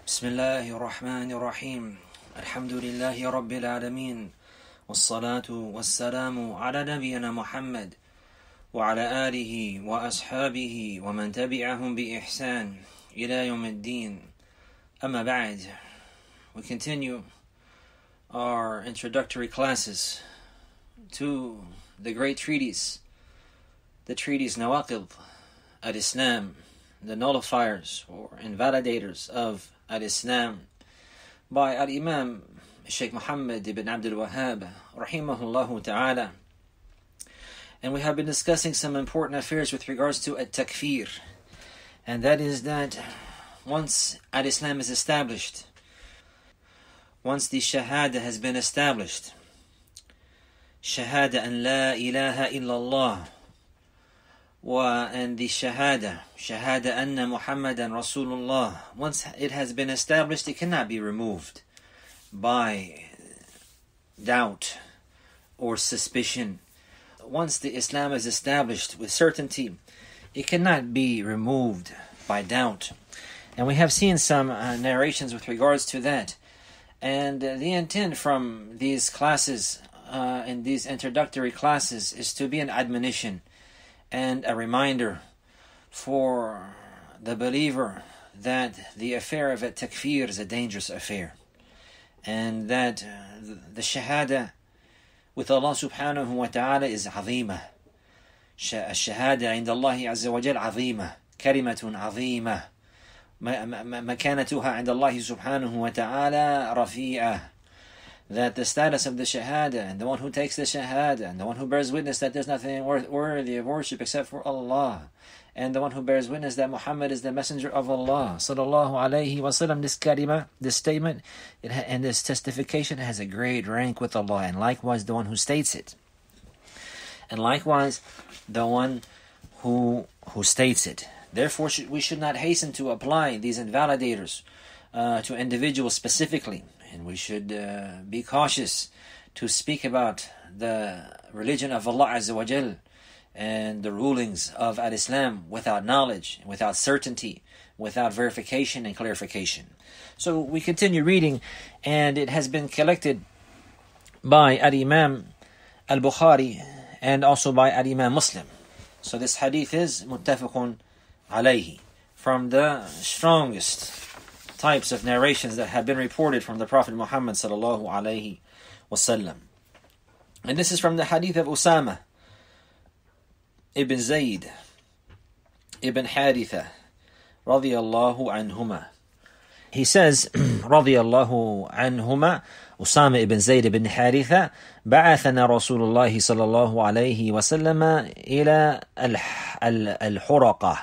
بسم الله الرحمن الرحيم الحمد لله رب العالمين والصلاة والسلام على نبينا محمد وعلى آله وأصحابه ومن تبعهم بإحسان إلى يوم الدين. أما بعد, we continue our introductory classes to the great treatise, the treatise Nawaqid al-Islam, the nullifiers or invalidators of al-Islam by al-Imam Sheikh Muhammad ibn Abdul Wahhab rahimahullah ta'ala. And we have been discussing some important affairs with regards to at-takfir, and that is that once al-Islam is established, once the shahada has been established, shahada an la ilaha illallah, and the shahada anna Muhammadan Rasulullah, once it has been established, it cannot be removed by doubt or suspicion. Once the Islam is established with certainty, it cannot be removed by doubt. And we have seen some narrations with regards to that. And the intent from these classes, in these introductory classes, is to be an admonition and a reminder for the believer that the affair of at-takfir is a dangerous affair, and that the shahada with Allah subhanahu wa ta'ala is عظيمة. الشهادة عند الله عز وجل عظيمة، كلمة عظيمة، مكانتها عند الله سبحانه وتعالى رفيعة. That the status of the shahada and the one who takes the shahada and the one who bears witness that there's nothing worthy of worship except for Allah, and the one who bears witness that Muhammad is the messenger of Allah sallallahu alayhi wa sallam, this kalima, this statement, and this testification has a great rank with Allah, and likewise the one who states it, and likewise the one who states it. Therefore we should not hasten to apply these invalidators to individuals specifically, and we should be cautious to speak about the religion of Allah Azza wa Jal and the rulings of al-Islam without knowledge, without certainty, without verification and clarification. So we continue reading, and it has been collected by al-Imam al-Bukhari and also by al-Imam Muslim. So this hadith is muttafaqun alayhi, from the strongest types of narrations that have been reported from the Prophet Muhammad sallallahu alayhi wasallam. And this is from the hadith of Usama ibn Zayd ibn Haritha radiyallahu anhuma. He says radiyallahu anhuma, Usama ibn Zayd ibn Haritha, بعثنا رسول الله صلى الله عليه وسلم إلى الحرقة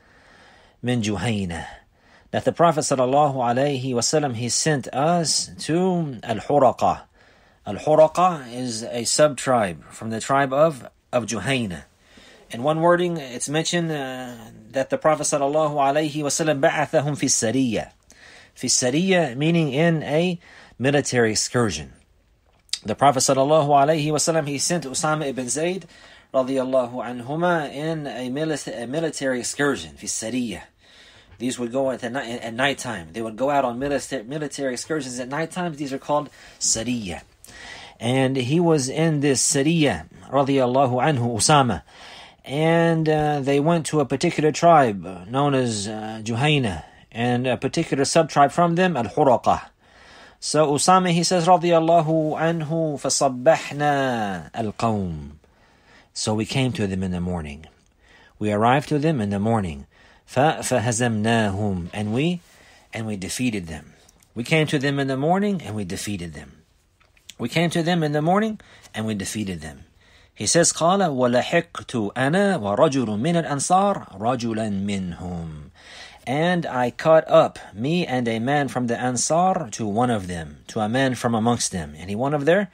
من جهينة. That the Prophet sallallahu alayhi wasallam, he sent us to Al-Huraqa. Al-Huraqa is a sub-tribe from the tribe of Juhayna. In one wording, it's mentioned that the Prophet sallallahu alayhi wasallam ba'athahum fi sariyah. Fi sariyah meaning in a military excursion. The Prophet sallallahu alayhi wasallam, he sent Usama ibn Zayd radiyallahu anhuma in a military excursion, fi sariyah. These would go at nighttime. They would go out on military excursions at nighttime. These are called sariyah. And he was in this sariyah, radiyallahu anhu, Usama. And they went to a particular tribe known as Juhayna, and a particular sub-tribe from them, Al-Huraqa. So Usama, he says, radiyallahu anhu, فَصَبَّحْنَا الْقَوْمِ. So we came to them in the morning. We arrived to them in the morning. فَهَزَمْنَاهُمْ, and we defeated them. We came to them in the morning and we defeated them. We came to them in the morning and we defeated them. He says, قَالَ وَلَحِقْتُ أَنَا وَرَجُلٌ مِّنَ الْأَنصَارِ رَجُلًا مِّنْهُمْ. And I caught up, me and a man from the Ansar, to one of them, to a man from amongst them, and he one of their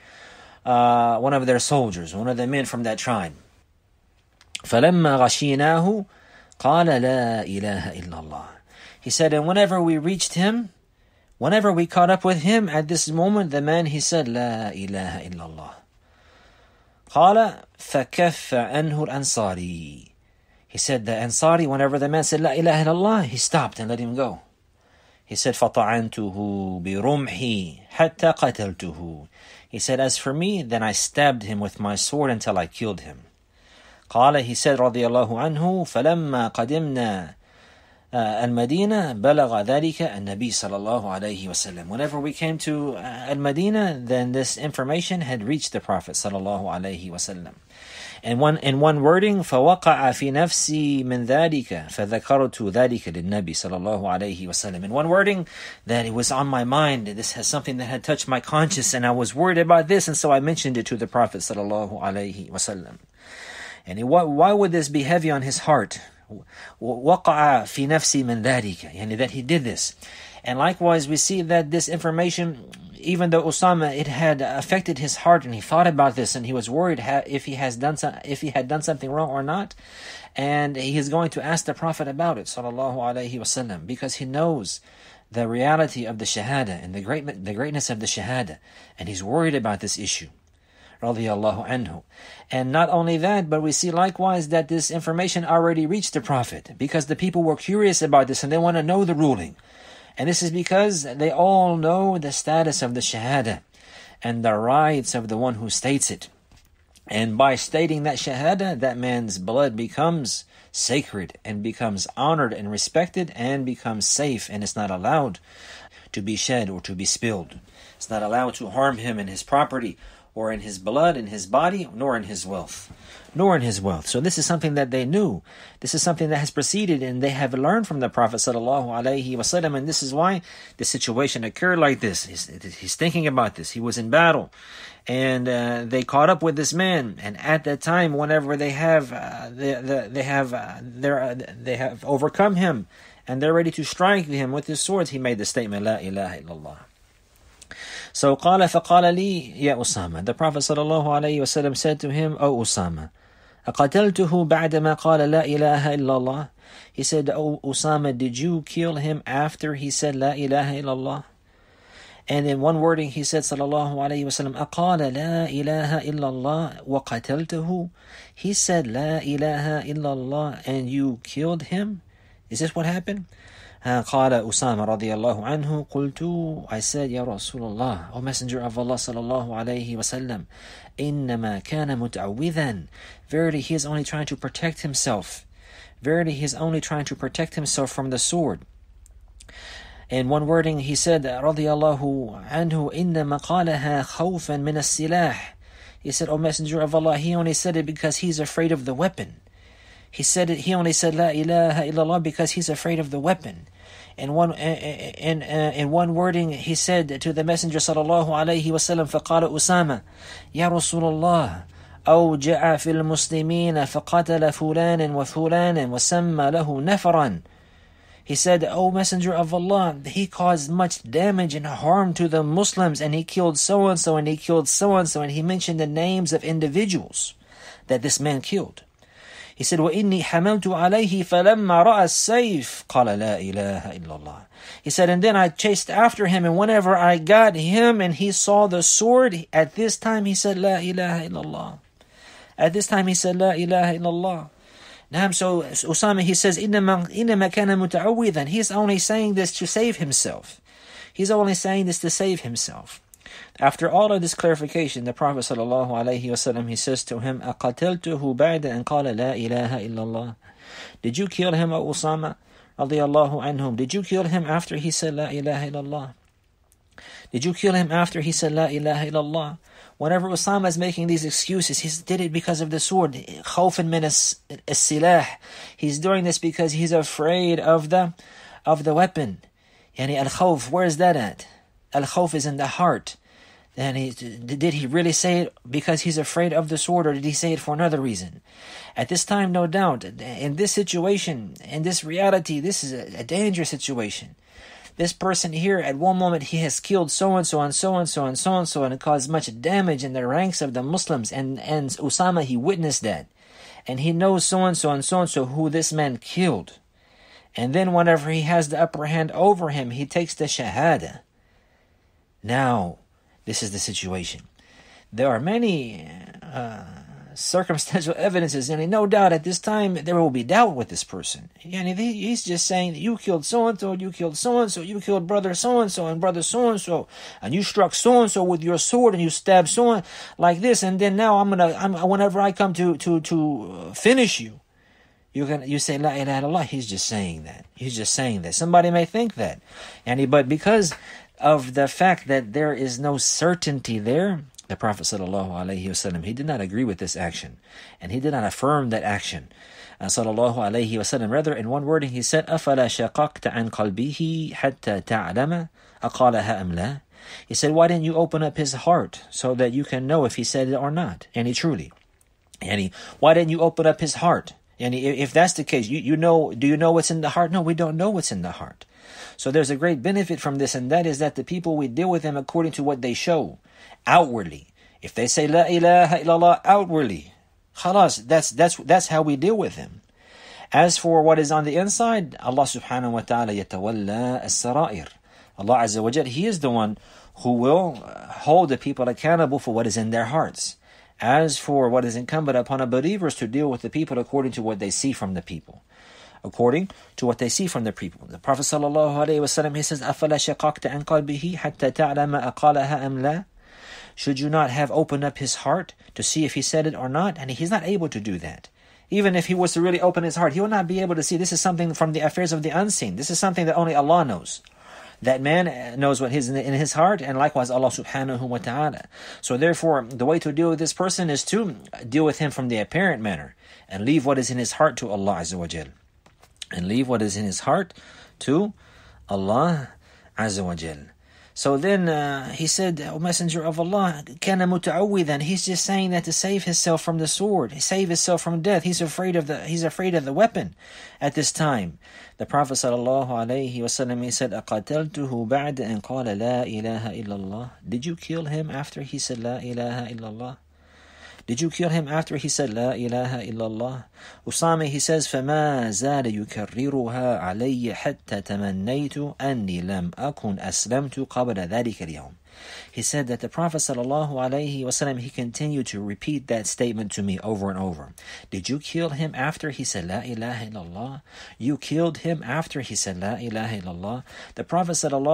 soldiers, one of the men from that tribe. فَلَمَّا غَشِينَاهُ قال لا إله إلا الله. He said, and whenever we reached him, whenever we caught up with him at this moment, the man, he said, لا إله إلا الله. قال فكف عنه الأنصاري. He said the Ansari, whenever the man said La ilaha illallah, he stopped and let him go. He said, فَطَعَنْتُهُ بِرُمْحِي حَتَّى قَتَلْتُهُ. He said, as for me, then I stabbed him with my sword until I killed him. قال, he said, رضي الله عنه, فَلَمَّا قَدِمْنَا المدينة بلغ ذلك النبي صلى الله عليه وسلم. Whenever we came to Al-Madinah, then this information had reached the Prophet صلى الله عليه وسلم. And in one wording, فوقع في نفسي من ذلك فذكرت ذلك للنبي صلى الله عليه وسلم. In one wording, that it was on my mind. This has something that had touched my conscience, and I was worried about this, and so I mentioned it to the Prophet صلى الله عليه وسلم. And why would this be heavy on his heart? وقع في نفسي من ذلك, يعني that he did this. And likewise, we see that this information, even though Usama, it had affected his heart, and he thought about this, and he was worried if he had done something wrong or not, and he is going to ask the Prophet about it, sallallahu alaihi wasallam, because he knows the reality of the shahada and the greatness of the shahada, and he's worried about this issue. Radiyallahu anhu. And not only that, but we see likewise that this information already reached the Prophet, because the people were curious about this and they want to know the ruling. And this is because they all know the status of the shahada and the rights of the one who states it. And by stating that shahada, that man's blood becomes sacred and becomes honored and respected and becomes safe, and it's not allowed to be shed or to be spilled. It's not allowed to harm him in his property, or in his blood, in his body, nor in his wealth. So this is something that they knew. This is something that has proceeded, and they have learned from the Prophet ﷺ, and this is why the situation occurred like this. He's thinking about this. He was in battle, and they caught up with this man. And at that time, whenever they have overcome him, and they're ready to strike him with his swords, he made the statement, La ilaha illallah. So قال فقال لي يا أسامة. The Prophet ﷺ said to him, O Usama, أقتلته بعدما قال لا إله إلا الله. He said, O Usama, did you kill him after he said لا إله إلا الله? And in one wording he said sallallahu alayhi wasallam, أقال لا إله إلا الله وقتلته. He said لا إله إلا الله and you killed him? Is this what happened? قال أسامة رضي الله عنه قلت, I said, يا رسول الله, O Messenger of Allah صلى الله عليه وسلم, إنما كان متعوذا. Verily, he is only trying to protect himself. Verily, he is only trying to protect himself from the sword. In one wording, he said, رضي الله عنه, إنما قالها خوفا من السلاح. He said, O Messenger of Allah, he only said it because he's afraid of the weapon. He only said La ilaha illallah because he's afraid of the weapon. In one wording, he said to the Messenger sallallahu alayhi wasallam, فقال أسامة يا رسول الله أوجع في المسلمين فقتل فلانا وفلانا وسمى له نفرا. He said, O Messenger of Allah, he caused much damage and harm to the Muslims, and he killed so-and-so, and he killed so-and-so, and he mentioned the names of individuals that this man killed. He said, وَإِنِّي حَمَلْتُ عَلَيْهِ فَلَمَّا رَأَى السَّيْفِ قَالَ لَا إِلَهَ إِلَّا اللَّهِ. He said, and then I chased after him, and whenever I got him and he saw the sword, at this time he said, La ilaha illallah. At this time he said, La ilaha illallah. Now, so Usama, he says, إِنَّمَا كَانَ مُتَعَوِّذًا. He's only saying this to save himself. He's only saying this to save himself. After all of this clarification, the Prophet ﷺ, he says to him, أَقَتَلْتُهُ بَعْدَ أَنْ قَالَ لَا إِلَهَ إِلَّا اللَّهِ. Did you kill him, O Usama? Radiyallahu anhum. Did you kill him after he said La ilaha illallah? Did you kill him after he said La ilaha illallah? Whenever Usama is making these excuses, he did it because of the sword. خوفا من السلاح. He's doing this because he's afraid of the weapon. Yani al-khawf, where is that at? Al-khawf is in the heart. And did he really say it because he's afraid of the sword, or did he say it for another reason? At this time, no doubt, in this situation, in this reality, this is a dangerous situation. This person here, at one moment, he has killed so-and-so and so-and-so and so-and-so, and it caused much damage in the ranks of the Muslims. And Usama, he witnessed that. And he knows so-and-so and so-and-so who this man killed. And then whenever he has the upper hand over him, he takes the shahada. Now, this is the situation. There are many circumstantial evidences, and no doubt at this time there will be doubt with this person. And he's just saying, you killed so-and-so, you killed so-and-so, you killed brother so-and-so and brother so-and-so, and you struck so-and-so with your sword, and you stabbed so-and like this, and then now whenever I come to finish you, you say La ilaha illallah. He's just saying that. Somebody may think that. But because of the fact that there is no certainty there, the Prophet ﷺ, he did not agree with this action, and he did not affirm that action. Rather, in one wording, he said, أَفَلَا شَقَقْتَ عَنْ قَلْبِهِ حَتَّى تَعْلَمَ أَقَالَهَا أَمْ لَا. He said, why didn't you open up his heart so that you can know if he said it or not? Why didn't you open up his heart? And if that's the case, do you know what's in the heart? No, we don't know what's in the heart. So there's a great benefit from this, and that is that the people, we deal with them according to what they show outwardly. If they say La ilaha illallah outwardly, khalas, that's how we deal with them. As for what is on the inside, Allah subhanahu wa ta'ala yatawalla as-sara'ir. Allah Azza wa Jal, He is the one who will hold the people accountable for what is in their hearts. As for what is incumbent upon the believers, to deal with the people according to what they see from the people. According to what they see from the people. The Prophet ﷺ, he says, أَفَلَا شَقَقْتَ عَنْ قَلْبِهِ حَتَّى تَعْلَمَ أَقَالَهَا أَمْ لَا. Should you not have opened up his heart to see if he said it or not? And he's not able to do that. Even if he was to really open his heart, he will not be able to see. This is something from the affairs of the unseen. This is something that only Allah knows. That man knows what is in his heart, and likewise Allah subhanahu wa ta'ala. So therefore, the way to deal with this person is to deal with him from the apparent manner, and leave what is in his heart to Allah Azza wa Jal. And leave what is in his heart to Allah Azza wa Jal. So then he said, O Messenger of Allah, kana muta'awwidhan. He's just saying that to save himself from the sword, save himself from death. He's afraid of the weapon at this time. The Prophet ﷺ, he said, أَقَتَلْتُهُ بَعْدَ أَنْ قَالَ لَا إِلَهَ إِلَّا اللَّهِ. Did you kill him after he said La ilaha illallah? Did you kill him after he said La ilaha illallah? Usama, he says, فَمَا زَالَ يُكَرِّرُهَا عَلَيَّ حَتَّى تَمَنَّيْتُ أَنِّي لَمْ أَكُنْ أَسْلَمْتُ قَبْلَ ذَلِكَ الْيَوْمِ. He said that the Prophet ﷺ, he continued to repeat that statement to me over and over. Did you kill him after he said La ilaha illallah? You killed him after he said La ilaha illallah? The Prophet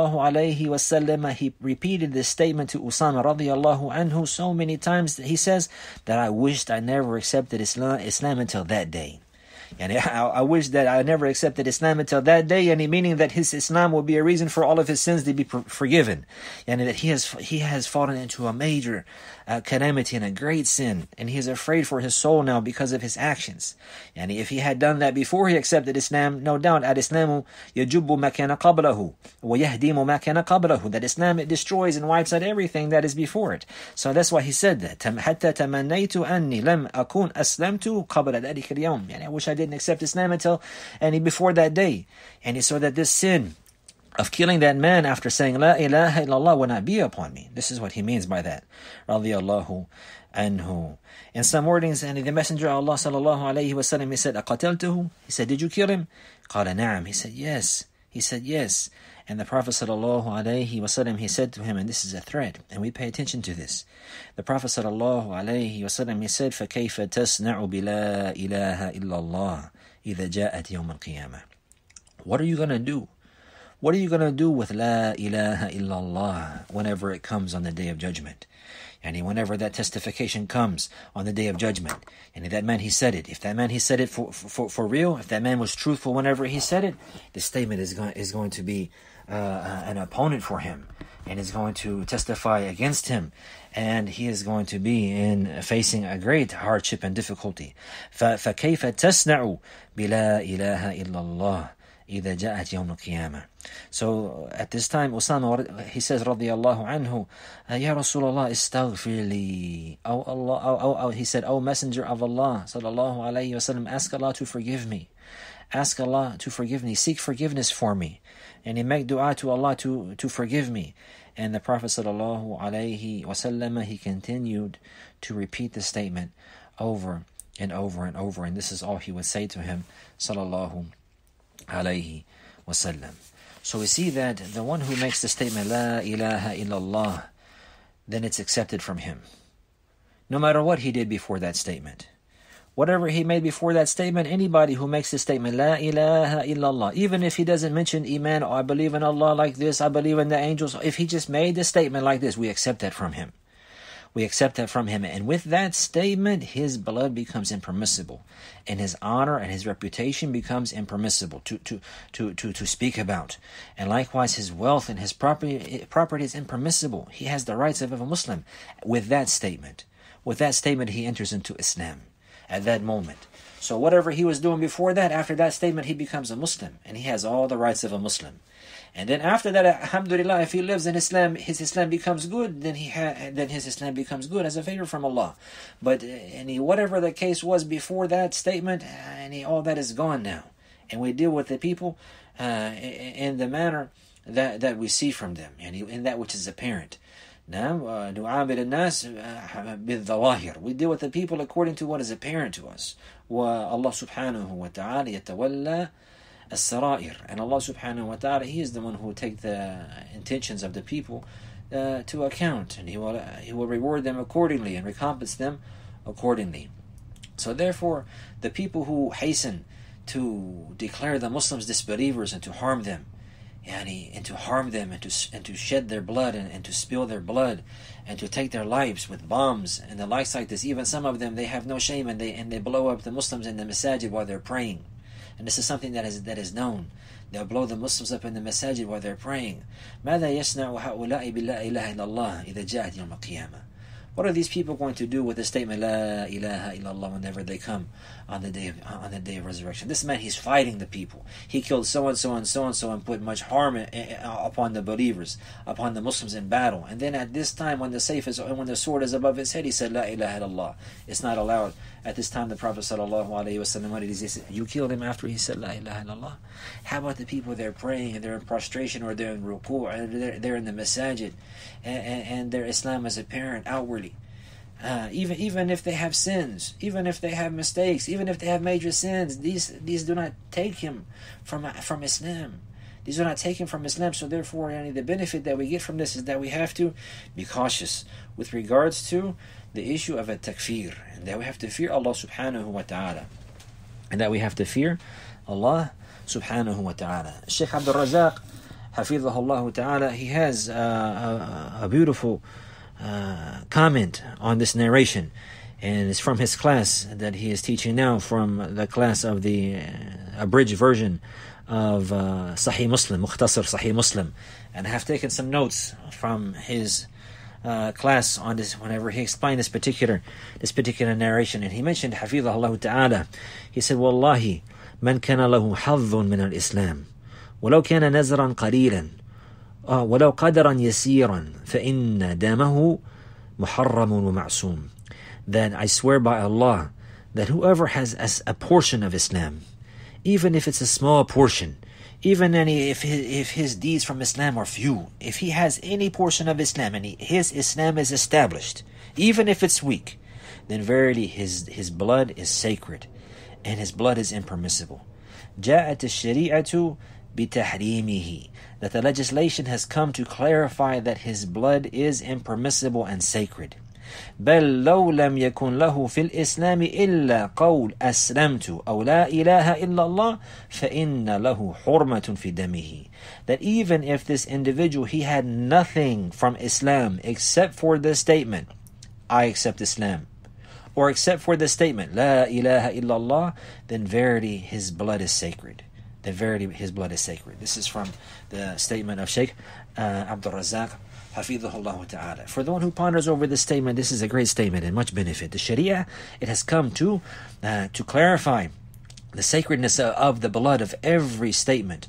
ﷺ, he repeated this statement to Usama radiallahu anhu so many times that he says that I wished I never accepted Islam until that day. And I wish that I never accepted Islam until that day, and meaning that his Islam will be a reason for all of his sins to be forgiven, and that he has fallen into a major calamity and a great sin, and he is afraid for his soul now because of his actions. And if he had done that before he accepted Islam, no doubt al-Islamu yajubu ma kana qablahu wa yahdimu ma kana qablahu, that Islam, it destroys and wipes out everything that is before it. So that's why he said that. Hatta tamannaytu anni lam akun aslamtu qabla dhalika al-yawm. I wish I didn't accept Islam until before that day. And he saw that this sin of killing that man after saying La ilaha illallah will not be upon me. This is what he means by that. Radiyallahu anhu. In some wordings, and the Messenger of Allah sallallahu alayhi wa sallam, he said, أَقَتَلْتُهُ? He said, did you kill him? قَالَ نَعَمْ. He said, yes. He said, yes. And the Prophet sallallahu alayhi wa sallam, he said to him, and this is a threat, and we pay attention to this. The Prophet sallallahu alayhi wa sallam, he said, فَكَيْفَ تَصْنَعُ بِلَا إِلَهَ إِلَّا اللَّهِ إِذَا جَاءَتْ يَوْمَ الْقِيَامَةِ. What are you going to do? What are you going to do with La ilaha illallah whenever it comes on the Day of Judgment? And whenever that testification comes on the Day of Judgment, and if that man he said it, for real, if that man was truthful whenever he said it, the statement is going to be an opponent for him, and is going to testify against him, and he is going to be facing a great hardship and difficulty. فَكَيْفَ تَصْنَعُ بِلَا إِلَهَ إِلَّا اللَّهِ إِذَا جَاءَتْ يَوْمَ الْقِيَامَةِ. So at this time, Usama, he says, radiyallahu anhu, Ya Rasulullah, istaghfir li. He said, O Messenger of Allah, sallallahu alayhi wa sallam, ask Allah to forgive me. Ask Allah to forgive me. Seek forgiveness for me. And he make dua to Allah to forgive me. And the Prophet sallallahu alayhi wa sallam, he continued to repeat the statement over and over and over. And this is all he would say to him, sallallahu alayhi wa sallam. So we see that the one who makes the statement La ilaha illallah, then it's accepted from him. no matter what he did before that statement. Whatever he made before that statement, anybody who makes the statement, La ilaha illallah, even if he doesn't mention Iman, or I believe in Allah like this, I believe in the angels, if he just made the statement like this, we accept that from him. We accept that from him. And with that statement, his blood becomes impermissible. And his honor and his reputation becomes impermissible to speak about. And likewise, his wealth and his property is impermissible. He has the rights of a Muslim with that statement. With that statement, he enters into Islam at that moment. So whatever he was doing before that, after that statement, he becomes a Muslim. And he has all the rights of a Muslim. And then after that, alhamdulillah, if he lives in Islam, his Islam becomes good, then his Islam becomes good as a favor from Allah. But whatever the case was before that statement, all that is gone now. And we deal with the people in the manner that we see from them, in that which is apparent. Now, we deal with the people according to what is apparent to us. Allah subhanahu wa ta'ala yatawalla as-sarair. And Allah subhanahu wa ta'ala, He is the one who will take the intentions of the people to account. And He will reward them accordingly and recompense them accordingly. So therefore, the people who hasten to declare the Muslims disbelievers and to harm them, and to harm them and to shed their blood and to spill their blood and to take their lives with bombs and the likes like this. Even some of them, they have no shame and they blow up the Muslims in the masajid while they're praying. And this is something that is known. They'll blow the Muslims up in the masajid while they're praying. ماذا يصنع هؤلاء باللا إله إلا الله إذا جاءت يوم القيامة? What are these people going to do with the statement La ilaha illallah whenever they come on the day of resurrection? This man, he's fighting the people. He killed so and so and so and so and put much harm upon the believers, upon the Muslims in battle. And then at this time, when the sword is above his head, he said La ilaha illallah. It's not allowed. At this time, the Prophet sallallahu alaihi wasallam, what did he say? You killed him after he said La ilaha illallah. How about the people? They're praying and they're in prostration or they're in ruku' or they're in the masajid, and their Islam is apparent outwardly. Even if they have sins, even if they have mistakes, even if they have major sins, these do not take him from Islam. These do not take him from Islam. So therefore, the benefit that we get from this is that we have to be cautious with regards to the issue of a takfir, and that we have to fear Allah subhanahu wa ta'ala, and that we have to fear Allah subhanahu wa ta'ala. Sheikh Abdul Razak, hafidhahullah ta'ala, he has a beautiful comment on this narration, and it's from his class that he is teaching now, from the class of the abridged version of Sahih Muslim, Mukhtasar Sahih Muslim, and I have taken some notes from his class on this whenever he explained this particular narration. And he mentioned hafidhahullah ta'ala, he said, Wallahi man kana lahu hadhun min al-Islam walau kana nazran qalilan ولو قدرا يسيرا فإن دمه محرم ومعصوم. That I swear by Allah that whoever has a portion of Islam, even if it's a small portion, even if his deeds from Islam are few, if he has any portion of Islam and his Islam is established, even if it's weak, then verily his blood is sacred and his blood is impermissible. جاءت الشريعة بتحريمه, that the legislation has come to clarify that his blood is impermissible and sacred. بل لو لم يكن له في الإسلام إلا قول أسلمت أو لا إله إلا الله فإن له حرمة في دمه. That even if this individual, he had nothing from Islam except for the statement, I accept Islam, or except for the statement, La ilaha illallah, then verily his blood is sacred. Then verily his blood is sacred. This is from the statement of Sheikh Abdul Razak, hafidhahullah ta'ala. For the one who ponders over this statement, this is a great statement and much benefit. The Sharia, it has come to clarify the sacredness of the blood of every statement,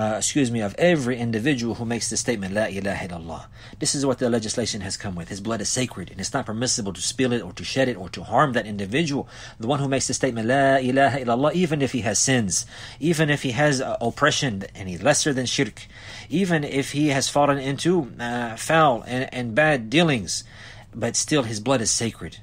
of every individual who makes the statement, La ilaha illallah. This is what the legislation has come with. His blood is sacred, and it's not permissible to spill it or to shed it or to harm that individual. The one who makes the statement, La ilaha illallah, even if he has sins, even if he has oppression, any lesser than shirk, even if he has fallen into foul and bad dealings, but still his blood is sacred.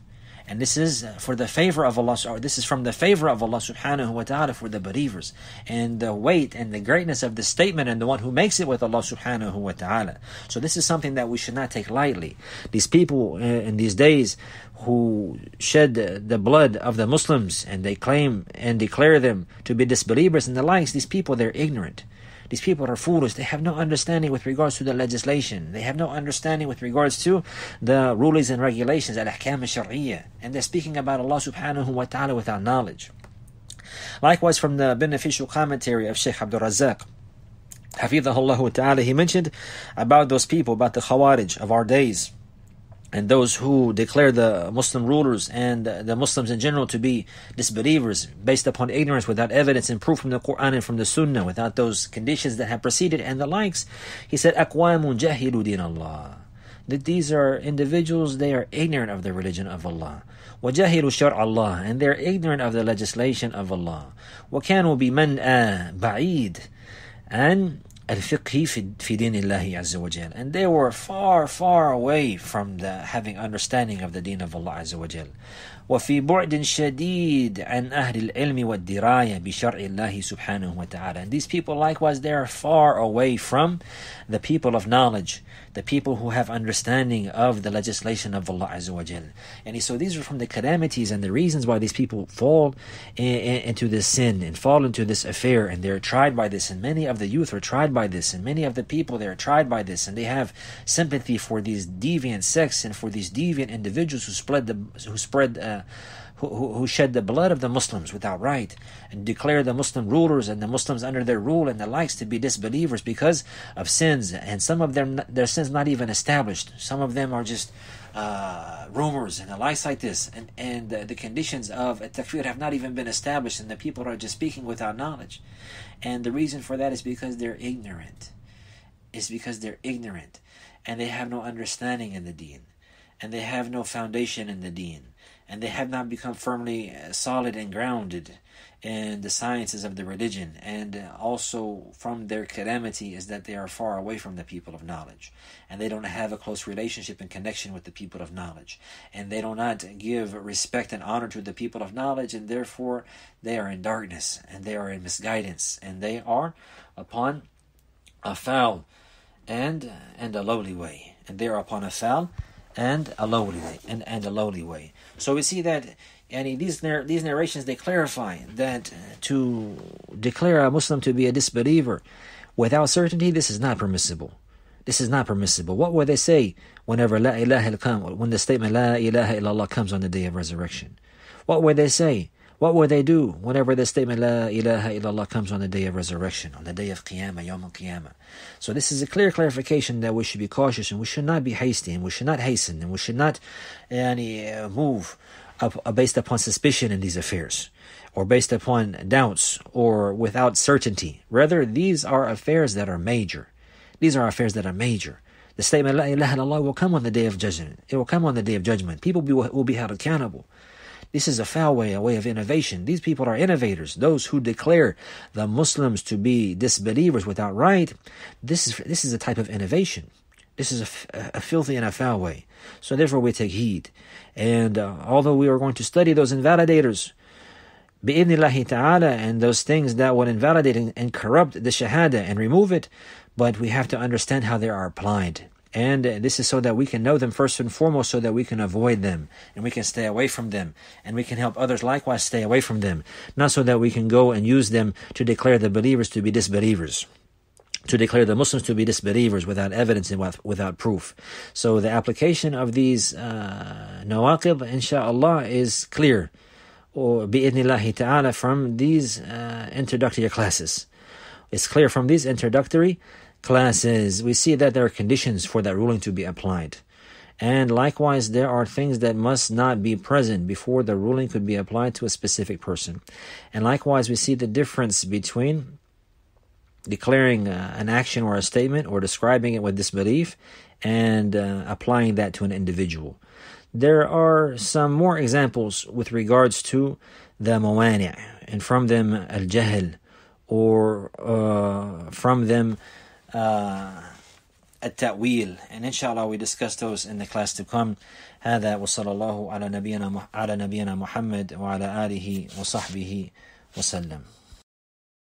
And this is for the favor of Allah, or this is from the favor of Allah subhanahu wa ta'ala for the believers. And the weight and the greatness of the statement and the one who makes it with Allah subhanahu wa ta'ala. So this is something that we should not take lightly. These people in these days who shed the blood of the Muslims and they claim and declare them to be disbelievers and the likes, these people, they're ignorant. These people are foolish. They have no understanding with regards to the legislation. They have no understanding with regards to the rulings and regulations, al-ahkam al-shar'iyyah. And they're speaking about Allah subhanahu wa ta'ala without knowledge. Likewise, from the beneficial commentary of Shaykh Abdul Razzaq, Hafidhahullah ta'ala, he mentioned about those people, about the Khawarij of our days, and those who declare the Muslim rulers and the Muslims in general to be disbelievers based upon ignorance, without evidence and proof from the Quran and from the Sunnah, without those conditions that have preceded and the likes. He said, أَقْوَامٌ جَهِلُوا دِينَ اللَّهِ, that these are individuals, they are ignorant of the religion of Allah. وَجَهِلُوا شَرْعَ اللَّهِ, and they're ignorant of the legislation of Allah. وَكَانُوا بِمَنْءٍ بَعِيدٍ and الفقه في دين الله عز وجل, and they were far away from the having understanding of the deen of Allah عز وجل. وفي بعد شديد عن أهل العلم والدراية بشرع الله سبحانه وتعالى. And these people likewise, they are far away from the people of knowledge, the people who have understanding of the legislation of Allah Azza wa Jal. And so these are from the calamities and the reasons why these people fall into this sin and fall into this affair, and they're tried by this, and many of the youth are tried by this, and many of the people, they are tried by this, and they have sympathy for these deviant sects and for these deviant individuals who shed the blood of the Muslims without right, and declare the Muslim rulers and the Muslims under their rule and the likes to be disbelievers because of sins, and some of them, their sins not even established. Some of them are just rumors and the likes like this, and the conditions of takfir have not even been established, and the people are just speaking without knowledge. And the reason for that is because they're ignorant. It's because they're ignorant, and they have no understanding in the deen, and they have no foundation in the deen, and they have not become firmly solid and grounded in the sciences of the religion. And also from their calamity is that they are far away from the people of knowledge, and they don't have a close relationship and connection with the people of knowledge, and they do not give respect and honor to the people of knowledge, and therefore they are in darkness, and they are in misguidance, and they are upon a foul and a lowly way, and they are upon a foul and a lowly way, and a lowly way. So we see that, and these narrations, they clarify that to declare a Muslim to be a disbeliever without certainty, this is not permissible. This is not permissible. What will they say whenever La ilaha illallah, when the statement La ilaha illallah comes on the day of resurrection? What will they say? What will they do whenever the statement La ilaha illallah comes on the day of resurrection, on the day of Qiyamah, Yawm al-Qiyamah? So this is a clear clarification that we should be cautious, and we should not be hasty, and we should not hasten, and we should not move based upon suspicion in these affairs, or based upon doubts, or without certainty. Rather, these are affairs that are major. These are affairs that are major. The statement La ilaha illallah will come on the day of judgment. It will come on the day of judgment. People will be held accountable. This is a foul way, a way of innovation. These people are innovators. Those who declare the Muslims to be disbelievers without right, this is a type of innovation. This is a filthy and a foul way. So therefore we take heed. And although we are going to study those invalidators, bi'idhnillahi ta'ala, and those things that would invalidate and corrupt the shahada and remove it, but we have to understand how they are applied. And this is so that we can know them first and foremost, so that we can avoid them, and we can stay away from them, and we can help others likewise stay away from them. Not so that we can go and use them to declare the believers to be disbelievers, to declare the Muslims to be disbelievers without evidence and without proof. So the application of these nawaqib, insha'Allah, is clear, or bi'idhnillahi ta'ala, from these introductory classes. It's clear from these introductory classes. We see that there are conditions for that ruling to be applied. And likewise, there are things that must not be present before the ruling could be applied to a specific person. And likewise, we see the difference between declaring an action or a statement, or describing it with disbelief, and applying that to an individual. There are some more examples with regards to the mawani', and from them al-jahl, or from them التأويل, and inshallah we discuss those in the class to come. هذا وصلى الله على نبينا محمد وعلى آله وصحبه وسلم.